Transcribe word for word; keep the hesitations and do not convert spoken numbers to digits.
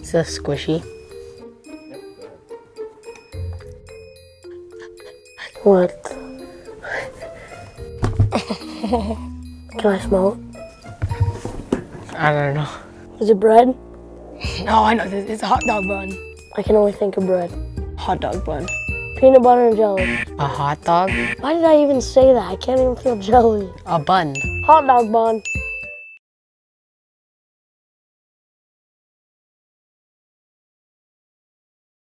It's a squishy. What? Can I smell it? I don't know. Is it bread? No, I know this. It's a hot dog bun. I can only think of bread. Hot dog bun. Peanut butter and jelly. A hot dog? Why did I even say that? I can't even feel jelly. A bun. Hot dog bun.